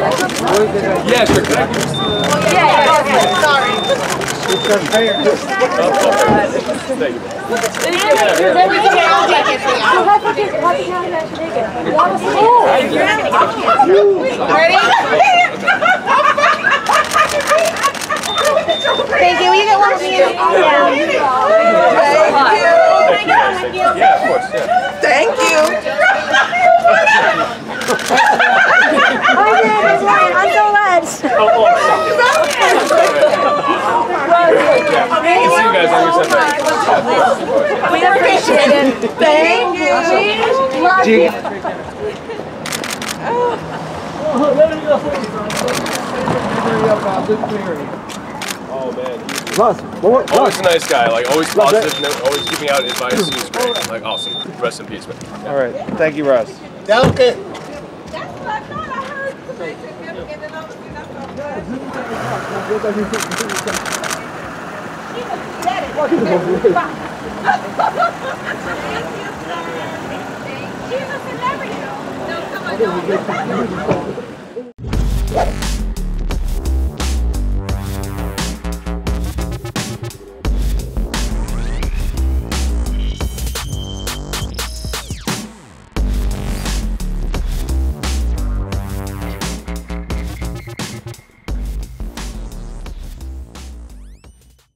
Yeah, sure. Can I give this to Sorry. Thank you. Ready? Thank you. Will you get one of me? Thank you. Yeah, of course. Yeah. Thank you. I'm so glad. See you guys on your Sunday. We appreciate it. Thank you. Love you. Oh man, Russ, always a nice guy. Like always positive, always giving out advice. He was great. Like awesome. Rest in peace, man. Yeah. all right. Thank you, Russ. Okay. That's what I thought I heard. She's a celebrity. No, come on,